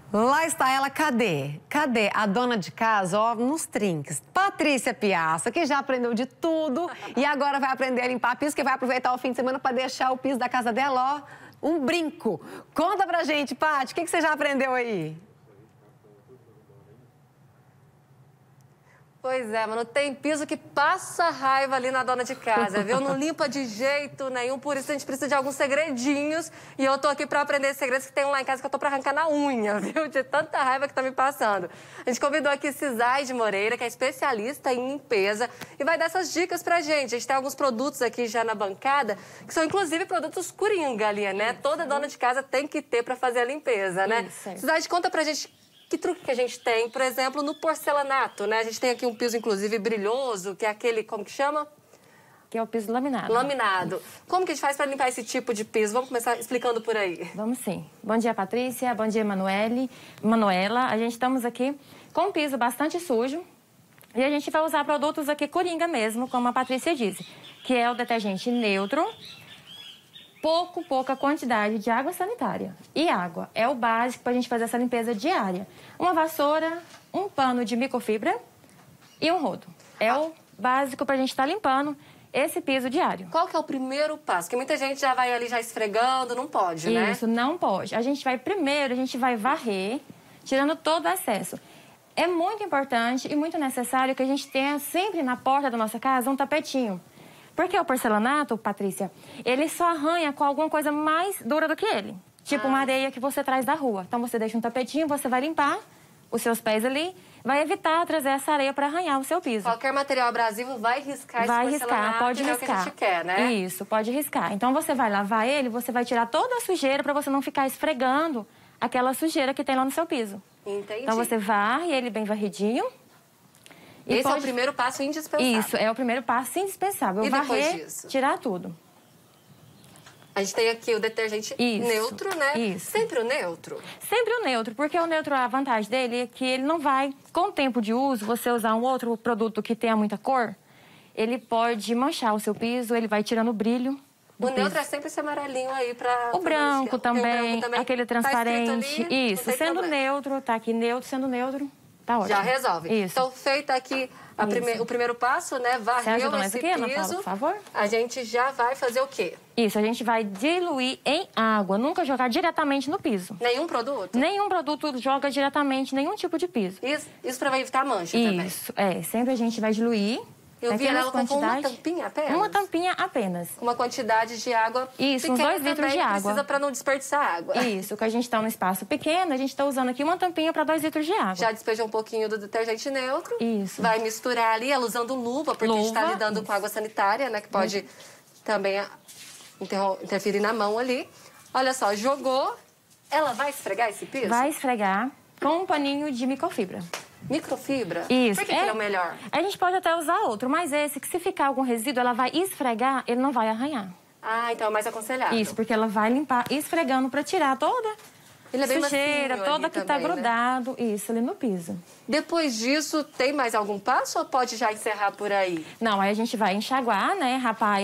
Lá está ela, cadê? Cadê a dona de casa, ó, nos trinques? Patrícia Piazza, que já aprendeu de tudo e agora vai aprender a limpar piso, que vai aproveitar o fim de semana para deixar o piso da casa dela, ó, um brinco. Conta pra gente, Paty, o que você já aprendeu aí? Pois é, mano, tem piso que passa raiva ali na dona de casa, viu? Não limpa de jeito nenhum, por isso a gente precisa de alguns segredinhos. E eu tô aqui pra aprender esses segredos que tem um lá em casa que eu tô pra arrancar na unha, viu? De tanta raiva que tá me passando. A gente convidou aqui Cisaide Moreira, que é especialista em limpeza, e vai dar essas dicas pra gente. A gente tem alguns produtos aqui já na bancada, que são inclusive produtos coringa ali, né? Isso. Toda dona de casa tem que ter pra fazer a limpeza, né? Isso. Cisaide, conta pra gente que truque que a gente tem, por exemplo, no porcelanato, né? A gente tem aqui um piso, inclusive, brilhoso, que é aquele, como que chama? Que é o piso laminado. Laminado. Isso. Como que a gente faz para limpar esse tipo de piso? Vamos começar explicando por aí. Vamos sim. Bom dia, Patrícia. Bom dia, Manuela. A gente estamos aqui com um piso bastante sujo e a gente vai usar produtos aqui coringa mesmo, como a Patrícia disse, que é o detergente neutro, pouca quantidade de água sanitária. E água é o básico para a gente fazer essa limpeza diária. Uma vassoura, um pano de microfibra e um rodo. É o básico para a gente estar limpando esse piso diário. Qual que é o primeiro passo? Porque muita gente já vai ali já esfregando, não pode, né? Isso, não pode. A gente vai varrer, tirando todo o excesso. É muito importante e muito necessário que a gente tenha sempre na porta da nossa casa um tapetinho. Porque o porcelanato, Patrícia, ele só arranha com alguma coisa mais dura do que ele. Tipo uma areia que você traz da rua. Então você deixa um tapetinho, você vai limpar os seus pés ali, vai evitar trazer essa areia para arranhar o seu piso. Qualquer material abrasivo vai riscar esse porcelanato. Vai riscar, pode riscar. É o que a gente quer, né? Isso, pode riscar. Então você vai lavar ele, você vai tirar toda a sujeira para você não ficar esfregando aquela sujeira que tem lá no seu piso. Entendi. Então você varre ele bem varridinho. Esse é o primeiro passo indispensável. Isso, é o primeiro passo indispensável. E varrer, depois disso? Tirar tudo. A gente tem aqui o detergente neutro, né? Isso. Sempre o neutro? Sempre o neutro, porque o neutro, a vantagem dele é que ele não vai, com o tempo de uso, você usar um outro produto que tenha muita cor, ele pode manchar o seu piso, ele vai tirando o brilho. O neutro é sempre esse amarelinho aí pra... O branco também, aquele transparente. Tá ali, isso, sendo neutro, tá aqui neutro, sendo neutro. Tá ótimo. Já resolve. Isso. Então, feito aqui o primeiro passo, né? Varreu esse piso. Ana Paula, por favor? A gente já vai fazer o quê? Isso, a gente vai diluir em água, nunca jogar diretamente no piso. Nenhum produto? Nenhum produto joga diretamente, nenhum tipo de piso. Isso para evitar mancha também? Isso, sempre a gente vai diluir. Eu vi ela com uma tampinha apenas? Uma tampinha apenas. Uma quantidade de água isso, uns 2 litros de água. Precisa para não desperdiçar água. Isso, que a gente está num espaço pequeno, a gente está usando aqui uma tampinha para 2 litros de água. Já despejou um pouquinho do detergente neutro. Isso. Vai misturar ali, ela usando luva, porque a gente está lidando com água sanitária, né? Que pode também interferir na mão ali. Olha só, jogou. Ela vai esfregar esse piso? Vai esfregar com um paninho de microfibra. Microfibra? Isso. Por que ele é o melhor? A gente pode até usar outro, mas esse, que se ficar algum resíduo, ela vai esfregar, ele não vai arranhar. Ah, então é mais aconselhável. Isso, porque ela vai limpar esfregando para tirar toda ele é bem sujeira, toda que também, tá grudado, né? Isso, ali no piso. Depois disso, tem mais algum passo ou pode já encerrar por aí? Não, aí a gente vai enxaguar, né, rapar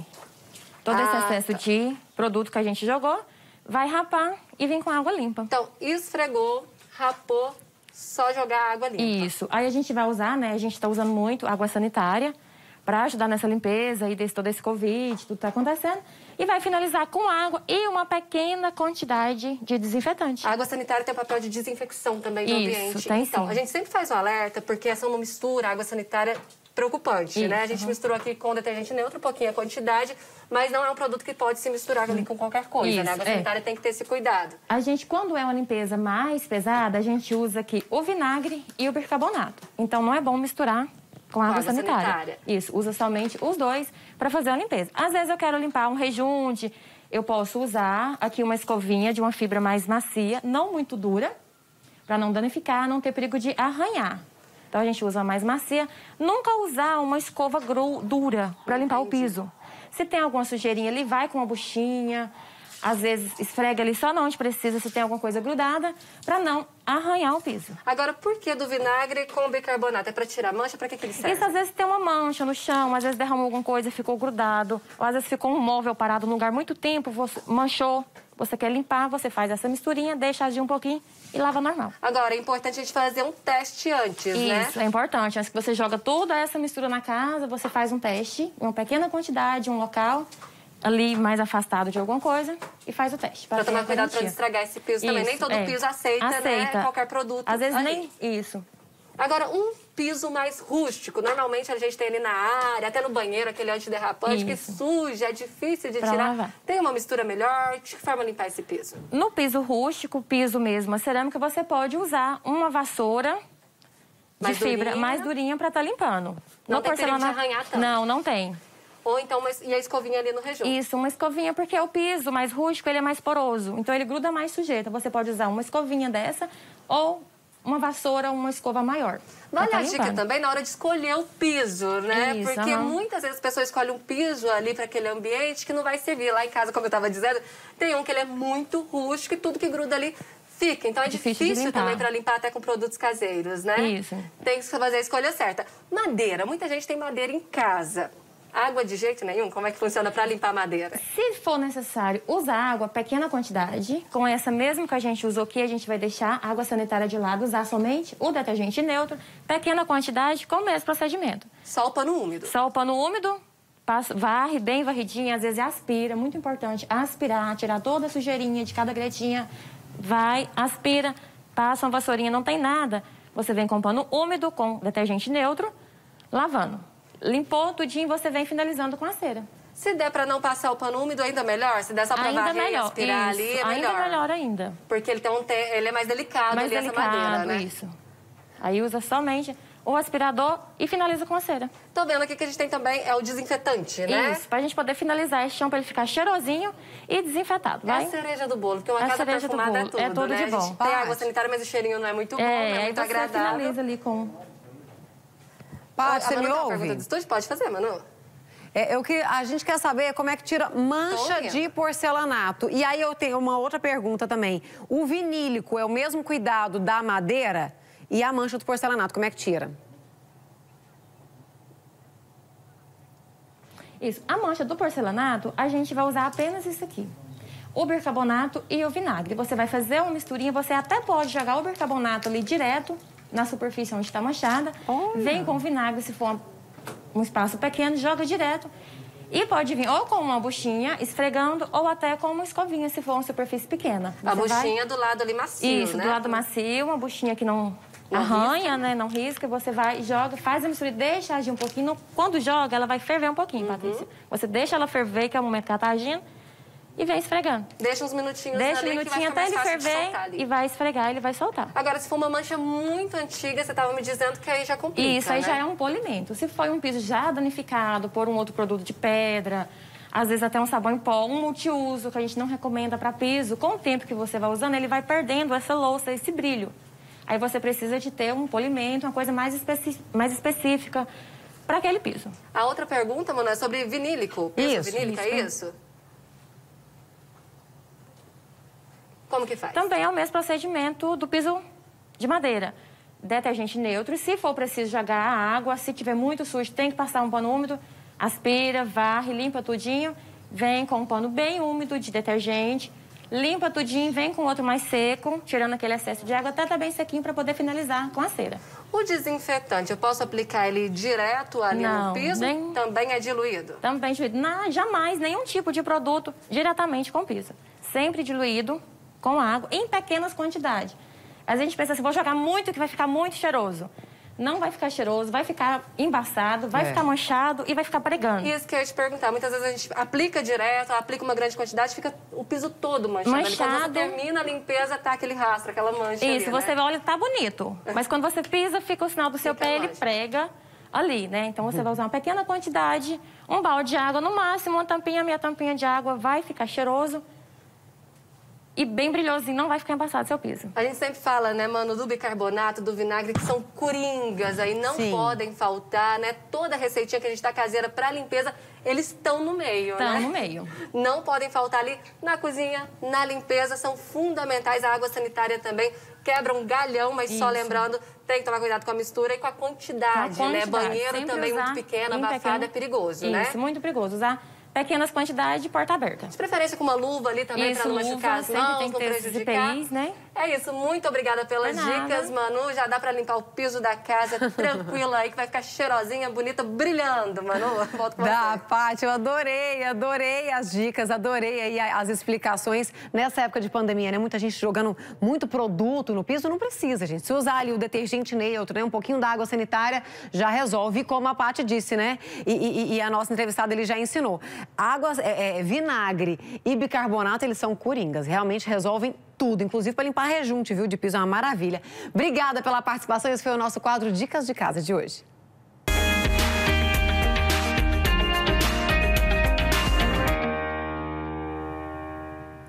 todo esse excesso de produto que a gente jogou, vai rapar e vir com água limpa. Então, esfregou, rapou, só jogar água limpa. Isso. Aí a gente vai usar, né? A gente tá usando muito água sanitária para ajudar nessa limpeza e todo esse Covid, tudo tá acontecendo. E vai finalizar com água e uma pequena quantidade de desinfetante. A água sanitária tem o papel de desinfecção também do ambiente. Tem então, sim. A gente sempre faz um alerta, porque essa não mistura, água sanitária preocupante, né? A gente misturou aqui com detergente neutro, um pouquinho a quantidade, mas não é um produto que pode se misturar ali com qualquer coisa, né? A água sanitária tem que ter esse cuidado. A gente, quando é uma limpeza mais pesada, a gente usa aqui o vinagre e o bicarbonato. Então, não é bom misturar com água sanitária. Isso, usa somente os dois para fazer a limpeza. Às vezes eu quero limpar um rejunte, eu posso usar aqui uma escovinha de uma fibra mais macia, não muito dura, para não danificar, não ter perigo de arranhar. Então, a gente usa mais macia. Nunca usar uma escova dura para limpar o piso. Se tem alguma sujeirinha ali, vai com uma buchinha. Às vezes, esfrega ali só onde precisa, se tem alguma coisa grudada, para não arranhar o piso. Agora, por que do vinagre com bicarbonato? É para tirar mancha? Para que ele serve? Isso, às vezes, tem uma mancha no chão, às vezes derramou alguma coisa e ficou grudado. Ou às vezes ficou um móvel parado num lugar muito tempo, você manchou, você quer limpar, você faz essa misturinha, deixa agir um pouquinho e lava normal. Agora, é importante a gente fazer um teste antes, né? Isso, é importante. Antes que você joga toda essa mistura na casa, você faz um teste, uma pequena quantidade, um local ali mais afastado de alguma coisa e faz o teste. Pra tomar cuidado pra não estragar esse piso também. Nem todo piso aceita, né? Qualquer produto. Às vezes nem isso. Agora, um piso mais rústico. Normalmente a gente tem ali na área, até no banheiro, aquele antiderrapante que suja, é difícil de tirar. Lavar. Tem uma mistura melhor? De que forma limpar esse piso? No piso rústico, piso mesmo, a cerâmica, você pode usar uma vassoura de fibra mais durinha pra estar limpando. Não tem perigo de arranhar tanto? Não, não tem. Ou então, e a escovinha ali no rejunte? Isso, uma escovinha, porque o piso mais rústico, ele é mais poroso. Então, ele gruda mais sujeira. Você pode usar uma escovinha dessa ou uma vassoura, uma escova maior. Vale a dica também na hora de escolher o piso, né? Isso, porque muitas vezes as pessoas escolhem um piso ali para aquele ambiente que não vai servir. Lá em casa, como eu estava dizendo, tem um que ele é muito rústico e tudo que gruda ali fica. Então, é difícil também para limpar até com produtos caseiros, né? Isso. Tem que fazer a escolha certa. Madeira. Muita gente tem madeira em casa. Água de jeito nenhum? Como é que funciona para limpar a madeira? Se for necessário usar água, pequena quantidade, com essa mesma que a gente usou aqui, a gente vai deixar a água sanitária de lado, usar somente o detergente neutro, pequena quantidade, com o mesmo procedimento. Só o pano úmido? Só o pano úmido, varre bem varridinho, às vezes aspira, muito importante, aspirar, tirar toda a sujeirinha de cada gretinha, vai, aspira, passa uma vassourinha, não tem nada, você vem com o pano úmido, com detergente neutro, lavando. Limpou tudinho, você vem finalizando com a cera. Se der para não passar o pano úmido, ainda melhor? Se der só para varrer e aspirar ali, é melhor? Ainda melhor ainda. Porque ele, ele é mais delicado ali, essa madeira, né? Isso. Aí usa somente o aspirador e finaliza com a cera. Tô vendo aqui que a gente tem também o desinfetante, né? Isso, pra gente poder finalizar esse chão, pra ele ficar cheirosinho e desinfetado, vai? É a cereja do bolo, porque uma casa perfumada é tudo, de bom. Tem água sanitária, mas o cheirinho não é muito bom, não é muito agradável. Aí você finaliza ali com... Paty, você me ouve? Uma pergunta do estúdio? Pode fazer, Manu. A gente quer saber como é que tira mancha de porcelanato. E aí eu tenho uma outra pergunta também. O vinílico é o mesmo cuidado da madeira e a mancha do porcelanato, como é que tira? Isso. A mancha do porcelanato, a gente vai usar apenas isso aqui. O bicarbonato e o vinagre. Você vai fazer uma misturinha, você até pode jogar o bicarbonato ali direto na superfície onde está manchada. Vem com o vinagre, se for um espaço pequeno, joga direto. E pode vir ou com uma buchinha esfregando ou até com uma escovinha, se for uma superfície pequena. A buchinha do lado ali macio, isso, né? Do lado macio, uma buchinha que não arranha, né? Não risca. Você vai, joga, faz a mistura e deixa agir um pouquinho. Quando joga, ela vai ferver um pouquinho, Patrícia. Você deixa ela ferver, que é o momento que ela está agindo. E vem esfregando. Deixa uns minutinhos Deixa um minutinho até ele ferver e vai esfregar, ele vai soltar. Agora, se for uma mancha muito antiga, você estava me dizendo que aí já complica, isso, aí já é um polimento. Se for um piso já danificado por um outro produto de pedra, às vezes até um sabão em pó, um multiuso, que a gente não recomenda para piso, com o tempo que você vai usando, ele vai perdendo essa louça, esse brilho. Aí você precisa de ter um polimento, uma coisa mais específica para aquele piso. A outra pergunta, Manu, é sobre vinílico. Piso vinílico, é isso? Como que faz? Também é o mesmo procedimento do piso de madeira. Detergente neutro. E se for preciso jogar a água, se tiver muito sujo, tem que passar um pano úmido, aspira, varre, limpa tudinho. Vem com um pano bem úmido de detergente, limpa tudinho, vem com outro mais seco, tirando aquele excesso de água, até tá bem sequinho para poder finalizar com a cera. O desinfetante, eu posso aplicar ele direto ali no piso? Também é diluído? Também diluído. Não, jamais, nenhum tipo de produto diretamente com o piso. Sempre diluído com água, em pequenas quantidades. A gente pensa assim, vou jogar muito que vai ficar muito cheiroso. Não vai ficar cheiroso, vai ficar embaçado, vai ficar manchado e vai ficar pregando. Isso que eu ia te perguntar. Muitas vezes a gente aplica direto, aplica uma grande quantidade, fica o piso todo manchado. Quando você termina a limpeza, tá aquele rastro, aquela mancha isso, ali, você né? olha, tá bonito. Mas quando você pisa, fica o sinal do seu pé, ele prega ali, né? Então você vai usar uma pequena quantidade, um balde de água no máximo, uma tampinha, meia tampinha de água, vai ficar cheiroso. e bem brilhosinho, não vai ficar embaçado seu piso. A gente sempre fala, né, Manu, do bicarbonato, do vinagre, que são coringas aí, não podem faltar, né? Toda receitinha que a gente tá caseira pra limpeza, eles estão no meio, né? Estão no meio. Não podem faltar ali na cozinha, na limpeza, são fundamentais. A água sanitária também quebra um galhão, mas só lembrando, tem que tomar cuidado com a mistura e com a quantidade, né? Banheiro sempre também muito pequeno, abafado, é perigoso, né? Isso, muito perigoso. Usar pequenas quantidades de porta aberta. De preferência com uma luva ali também, para não machucar as mãos, tem que não ter prejudicar. EPIs, né? É isso, muito obrigada pelas dicas, Manu. Já dá para limpar o piso da casa tranquila aí, que vai ficar cheirosinha, bonita, brilhando, Manu. Volto com você. Paty, eu adorei as dicas, adorei aí as explicações. Nessa época de pandemia, né? Muita gente jogando muito produto no piso, não precisa, gente. Se usar ali o detergente neutro, né? Um pouquinho da água sanitária, já resolve, como a Paty disse, né? E a nossa entrevistada, ele já ensinou. Água, vinagre e bicarbonato, eles são coringas, realmente resolvem tudo, inclusive para limpar rejunte, viu, de piso, é uma maravilha. Obrigada pela participação, esse foi o nosso quadro Dicas de Casa de hoje.